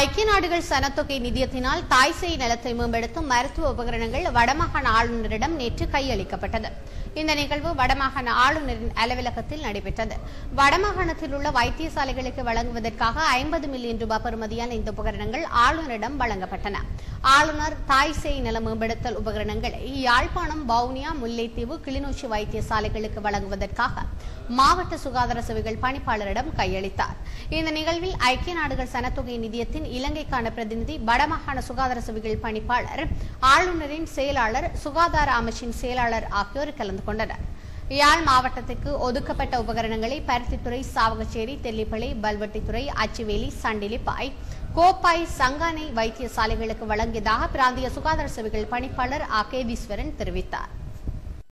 ஐக்கிய நாடுகள் சனத்தொகை நிதியத்தினால் தாய்சேய் நிலத்தை மேம்படுத்தும் மருத்துவ உபகரணங்கள் வடமாகாண ஆளுநரிடம் நேற்று கையளிக்கப்பட்டது. இந்த நிகழ்வு வடமாகாண ஆளுநரின் அலுவலகத்தில் நடைபெற்றது. வடமாகாணத்தில் உள்ள வைத்தியசாலைகளுக்கு வழங்குவதற்காக 50 மில்லியன் ரூபாய் பெறுமதியான இந்த உபகரணங்கள் ஆளுநரிடம் வழங்கப்பட்டன. ஆளுநர் தாய்சேய் நில மேம்படுத்தல் உபகரணங்களை யாழ்ப்பாணம், வவுனியா, முல்லைத்தீவு, கிளிநொச்சி வைத்தியசாலைகளுக்கு வழங்குவதற்காக மாவட்ட சுகாதார சேவைகள் பணிப்பாளரிடம் கையளித்தார். இந்த நிகழ்வில் ஐக்கிய நாடுகள் சனத்தொகை நிதியத்தின் இலங்கைக்கான பிரதிநிதி, வடமாகாண சுகாதார சேவைகள் பணிப்பாளர், ஆளுநரின் செயலாளர், சுகாதார அமைச்சின் செயலாளர் ஆகியோர் கலந்து கொண்டனர். யாழ் மாவட்டத்திற்கு ஒதுக்கப்பட்ட உபகரணங்களை பருத்தித்துறை, சாவகச்சேரி, தெல்லிப்பளை, பல்வெட்டித்துறை, அச்சுவேலி, சண்டிலிப்பாய், கோப்பாய், சங்கானை வைத்தியசாலைகளுக்கு வழங்கியதாக பிராந்திய சுகாதார சேவைகள் பணிப்பாளர் கேதீஸ்வரன் தெரிவித்தார்.